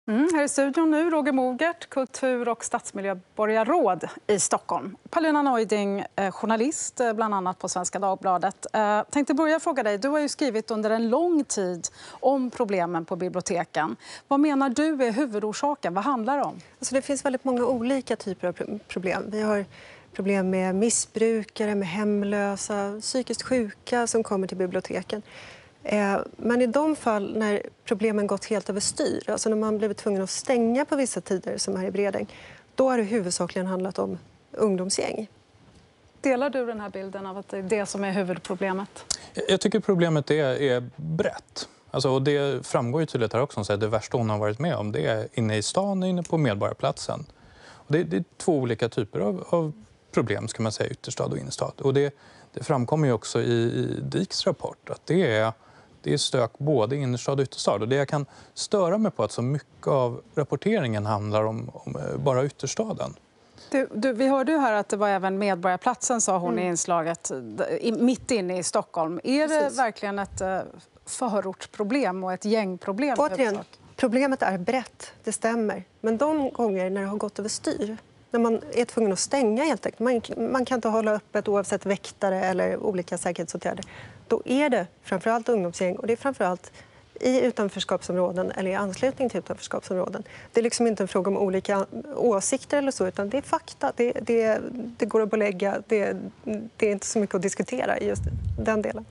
Här i studion nu Roger Mogert, kultur- och stadsmiljöborgarråd i Stockholm. Paulina Neuding, journalist bland annat på Svenska Dagbladet. Tänkte börja fråga dig, du har ju skrivit under en lång tid om problemen på biblioteken. Vad menar du är huvudorsaken? Vad handlar det om? Alltså det finns väldigt många olika typer av problem. Vi har problem med missbrukare, med hemlösa, psykiskt sjuka som kommer till biblioteken. Men i de fall när problemen gått helt överstyr, alltså när man blivit tvungen att stänga på vissa tider som här i Bredäng, då har det huvudsakligen handlat om ungdomsgäng. Delar du den här bilden av att det är det som är huvudproblemet? Jag tycker problemet är brett. Alltså, och det framgår ju tydligt här också att det värsta hon har varit med om det är inne i stan, inne på Medborgarplatsen. Och det är två olika typer av problem, ska man säga, ytterstad och innerstad. Och det framkommer ju också i DIKs rapport att det är stök både innerstad och ytterstad. Och det jag kan störa mig på att så mycket av rapporteringen handlar om bara ytterstaden. Vi hörde ju här att det var även Medborgarplatsen, sa hon i inslaget, mitt inne i Stockholm. Är det verkligen ett förortsproblem och ett gängproblem? Återigen, problemet är brett, det stämmer. Men de gånger när det har gått överstyr, när man är tvungen att stänga helt enkelt, man kan inte hålla öppet oavsett väktare eller olika säkerhetsåtgärder, då är det framförallt ungdomsgäng och det är framförallt i utanförskapsområden eller i anslutning till utanförskapsområden. Det är liksom inte en fråga om olika åsikter eller så, utan det är fakta. Det går att belägga. Det är inte så mycket att diskutera i just den delen.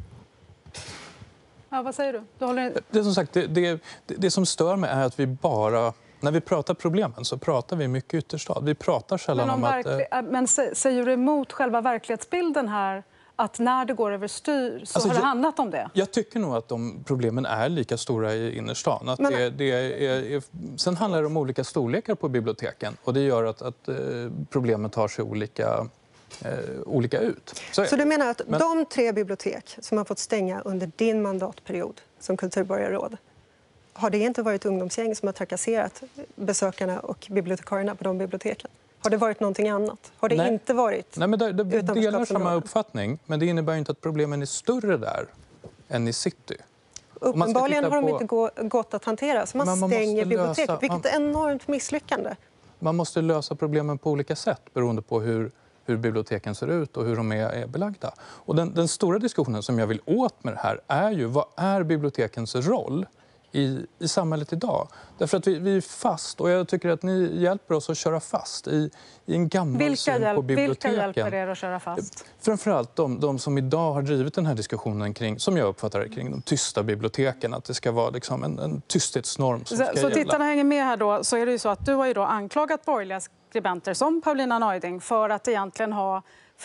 Ja, vad säger du? Det som sagt, det som stör mig är att vi bara... När vi pratar problemen så pratar vi mycket ytterstad. Vi pratar sällan om att... Men säger du emot själva verklighetsbilden här? Att när det går överstyr så har det handlat om det? Jag tycker nog att de problemen är lika stora i innerstan. Att sen handlar det om olika storlekar på biblioteken. Och det gör att problemen tar sig olika ut. Så du menar att de 3 bibliotek som har fått stänga under din mandatperiod som kulturborgarråd, har det inte varit ungdomsgäng som har trakasserat besökarna och bibliotekarierna på de biblioteken? Har det varit någonting annat? Har det inte varit? Nej, men det delar samma uppfattning, men det innebär inte att problemen är större där än i city. Uppenbarligen har de inte gått att hantera, så man stänger biblioteket, vilket är enormt misslyckande. Man måste lösa problemen på olika sätt beroende på hur biblioteken ser ut och hur de är belagda. Och den stora diskussionen som jag vill åt med det här är ju vad är bibliotekens roll i samhället idag. Därför att vi är fast, och jag tycker att ni hjälper oss att köra fast i en gammal syn på biblioteken. Vilka hjälper er att köra fast? Framförallt de som idag har drivit den här diskussionen kring, som jag uppfattar det, kring de tysta biblioteken. Att det ska vara liksom en tysthetsnorm som ska gälla. Så tittarna hänger med här då, så är det ju så att du har ju då anklagat borgerliga skribenter som Paulina Neuding för att egentligen ha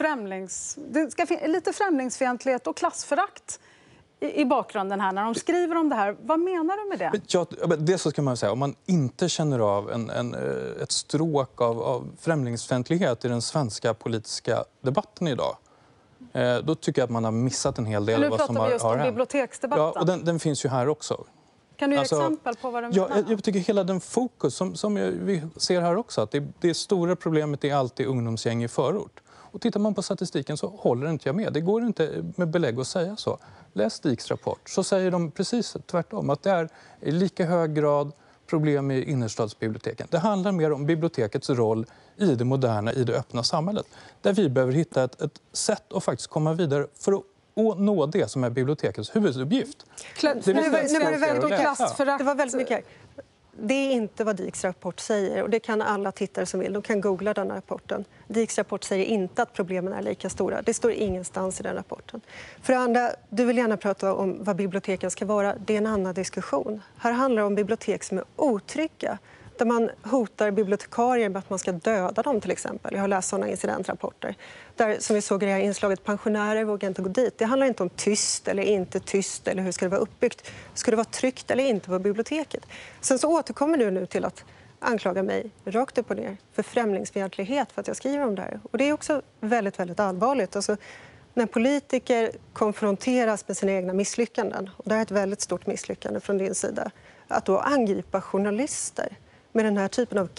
lite främlingsfientlighet och klassförakt i bakgrunden här när de skriver om det här. Vad menar du med det? Det så ska man säga, om man inte känner av ett stråk av främlingsfientlighet i den svenska politiska debatten idag, då tycker jag att man har missat en hel del av vad som har hänt. Nu pratar vi just om biblioteksdebatten. Ja, och den finns ju här också. Kan du ge exempel på vad du menar? Ja, jag tycker hela den fokus som vi ser här också, att det stora problemet är alltid ungdomsgäng i förort. Och tittar man på statistiken så håller inte jag med. Det går inte med belägg att säga så. Läs DIKs rapport, så säger de precis tvärtom. Att det är i lika hög grad problem i innerstadsbiblioteken. Det handlar mer om bibliotekets roll i det moderna, i det öppna samhället. Där vi behöver hitta ett sätt att faktiskt komma vidare för att nå det som är bibliotekets huvuduppgift. Det var väldigt mycket. Det är inte vad DIKs rapport säger, och det kan alla tittare som vill. De kan googla den rapporten. DIKs rapport säger inte att problemen är lika stora. Det står ingenstans i den rapporten. För det andra, du vill gärna prata om vad biblioteken ska vara. Det är en annan diskussion. Här handlar det om bibliotek som är otrygga. Där man hotar bibliotekarier med att man ska döda dem till exempel. Jag har läst sådana incidentrapporter. Där, som vi såg i det här inslaget, pensionärer vågar inte gå dit. Det handlar inte om tyst eller inte tyst eller hur ska det vara uppbyggt. Ska det vara tryggt eller inte på biblioteket? Sen så återkommer du nu till att anklaga mig rakt upp och ner för främlingsfientlighet för att jag skriver om det här. Och det är också väldigt, väldigt allvarligt. Alltså, när politiker konfronteras med sina egna misslyckanden, och det är ett väldigt stort misslyckande från din sida, att då angripa journalister med den här typen av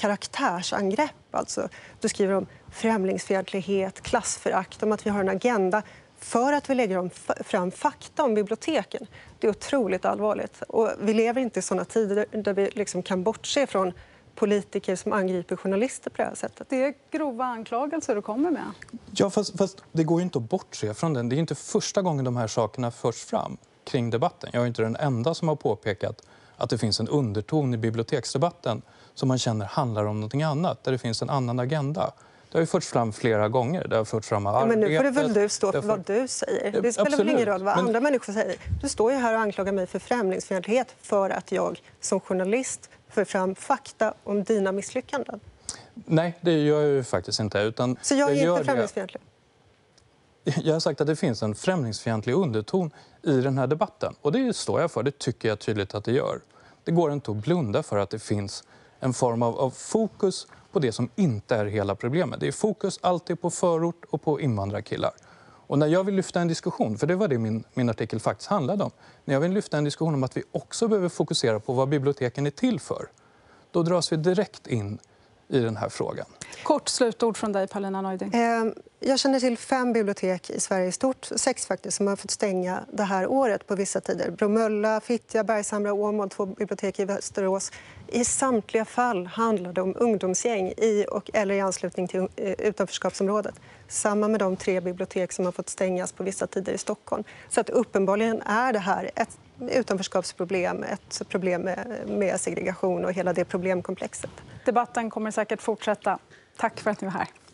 karaktärsangrepp. Alltså, du skriver om främlingsfientlighet, klassförakt, om att vi har en agenda för att vi lägger fram fakta om biblioteken. Det är otroligt allvarligt. Och vi lever inte i såna tider där vi liksom kan bortse från politiker som angriper journalister på det här sättet. Det är grova anklagelser du kommer med. Ja, fast det går ju inte att bortse från den. Det är inte första gången de här sakerna förs fram kring debatten. Jag är inte den enda som har påpekat att det finns en underton i biblioteksdebatten som man känner handlar om någonting annat, där det finns en annan agenda. Det har ju förts fram flera gånger. Det har förts fram av men nu får det väl du stå för vad du säger. Det spelar väl ingen roll vad andra människor säger. Du står ju här och anklagar mig för främlingsfientlighet för att jag som journalist för fram fakta om dina misslyckanden. Nej, det gör jag ju faktiskt inte. Utan så jag är inte främlingsfientlig? Jag har sagt att det finns en främlingsfientlig underton i den här debatten. Och det står jag för. Det tycker jag tydligt att det gör. Det går inte att blunda för att det finns en form av fokus på det som inte är hela problemet. Det är fokus alltid på förort och på invandrarkillar. Och när jag vill lyfta en diskussion, för det var det min artikel faktiskt handlade om. När jag vill lyfta en diskussion om att vi också behöver fokusera på vad biblioteken är till för, då dras vi direkt in i den här frågan. Kort slutord från dig, Paulina Neuding. Jag känner till 5 bibliotek i Sverige i stort, 6 faktiskt, som har fått stänga det här året på vissa tider. Bromölla, Fittja, Bergshamra, Åmål, 2 bibliotek i Västerås. I samtliga fall handlar det om ungdomsgäng eller i anslutning till utanförskapsområdet. Samma med de 3 bibliotek som har fått stängas på vissa tider i Stockholm. Så att uppenbarligen är det här ett utanförskapsproblem, ett problem med segregation och hela det problemkomplexet. Debatten kommer säkert fortsätta. Tack för att ni var här.